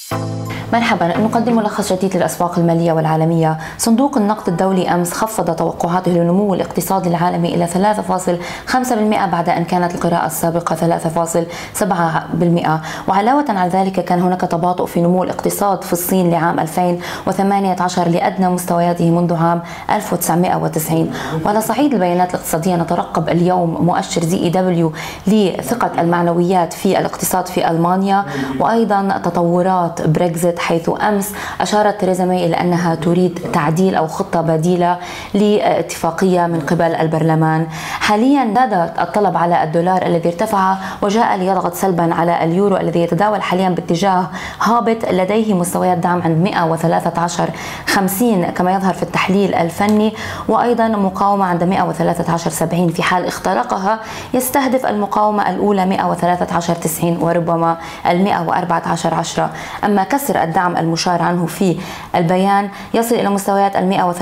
مرحبا، نقدم ملخص جديد للأسواق المالية والعالمية. صندوق النقد الدولي أمس خفض توقعاته لنمو الاقتصاد العالمي إلى 3.5% بعد أن كانت القراءة السابقة 3.7%. وعلاوة على ذلك كان هناك تباطؤ في نمو الاقتصاد في الصين لعام 2018 لأدنى مستوياته منذ عام 1990. وعلى صعيد البيانات الاقتصادية نترقب اليوم مؤشر ZEW لثقة المعنويات في الاقتصاد في ألمانيا، وأيضا تطورات بريكزيت، حيث أمس أشارت تريزا ماي إلى أنها تريد تعديل أو خطة بديلة لاتفاقية من قبل البرلمان. حاليا زاد الطلب على الدولار الذي ارتفع وجاء ليضغط سلبا على اليورو الذي يتداول حاليا باتجاه هابط لديه مستويات دعم عند 113.50 كما يظهر في التحليل الفني، وأيضا مقاومة عند 113.70. في حال اخترقها يستهدف المقاومة الأولى 113.90 وربما 114.10. أما كسر الدعم المشار عنه في البيان يصل إلى مستويات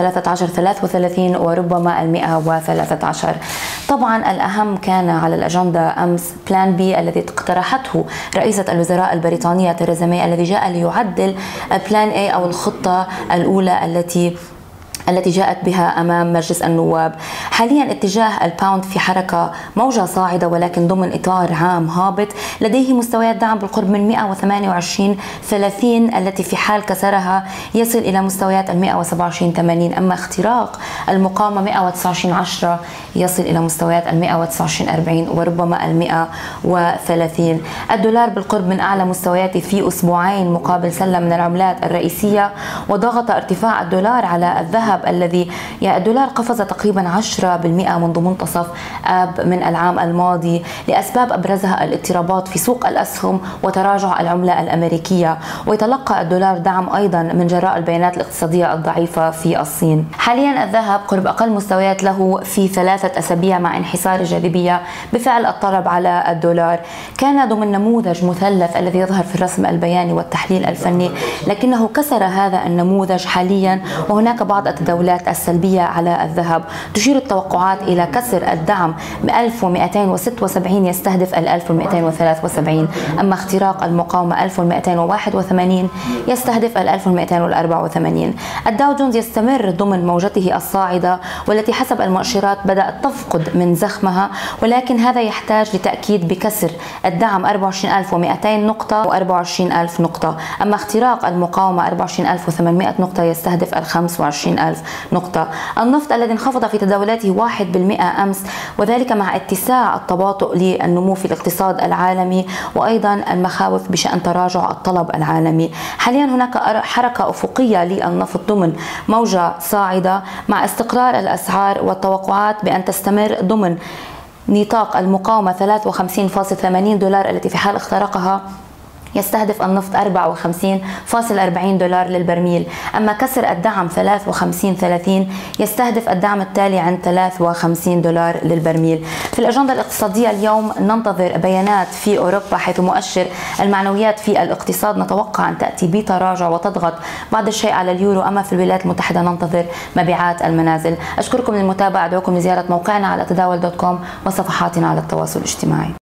113.33 وربما 113. طبعا الأهم كان على الأجندة أمس بلان بي الذي اقترحته رئيسة الوزراء البريطانية تريزا ماي، الذي جاء ليعدل بلان A أو الخطة الأولى التي جاءت بها أمام مجلس النواب. حاليا اتجاه الباوند في حركة موجة صاعدة ولكن ضمن إطار عام هابط، لديه مستويات دعم بالقرب من 128.30 التي في حال كسرها يصل إلى مستويات 127.80. أما اختراق المقاومة 129.10 يصل إلى مستويات 129.40 وربما 130. الدولار بالقرب من أعلى مستوياته في أسبوعين مقابل سلة من العملات الرئيسية، وضغط ارتفاع الدولار على الذهب الذي الدولار قفز تقريبا 10% منذ منتصف آب من العام الماضي لأسباب أبرزها الاضطرابات في سوق الأسهم وتراجع العملة الأمريكية. ويتلقى الدولار دعم أيضا من جراء البيانات الاقتصادية الضعيفة في الصين. حاليا الذهب قرب أقل مستويات له في 3 أسابيع مع انحسار الجاذبية بفعل الطلب على الدولار. كان ضمن نموذج مثلث الذي يظهر في الرسم البياني والتحليل الفني، لكنه كسر هذا النموذج حاليا، وهناك بعض التداولات السلبية على الذهب. تشير التوقعات إلى كسر الدعم 1276 يستهدف 1273. أما اختراق المقاومة 1281 يستهدف 1284. الداو جونز يستمر ضمن موجته الصاعدة والتي حسب المؤشرات بدأت تفقد من زخمها، ولكن هذا يحتاج لتأكيد بكسر الدعم 24200 نقطة و24000 نقطة. أما اختراق المقاومة 24800 نقطة يستهدف 25000 نقطة. النفط الذي انخفض في تداولاته 1% أمس، وذلك مع اتساع التباطؤ للنمو في الاقتصاد العالمي وأيضا المخاوف بشأن تراجع الطلب العالمي. حاليا هناك حركة أفقية للنفط ضمن موجة صاعدة مع استقرار الأسعار والتوقعات بأن تستمر ضمن نطاق المقاومة 53.80 دولار التي في حال اخترقها يستهدف النفط 54.40 دولار للبرميل. أما كسر الدعم 53.30 يستهدف الدعم التالي عند 53 دولار للبرميل. في الأجندة الاقتصادية اليوم ننتظر بيانات في أوروبا، حيث مؤشر المعنويات في الاقتصاد نتوقع أن تأتي بتراجع وتضغط بعض الشيء على اليورو. أما في الولايات المتحدة ننتظر مبيعات المنازل. أشكركم للمتابعة، أدعوكم لزيارة موقعنا على تداول.com وصفحاتنا على التواصل الاجتماعي.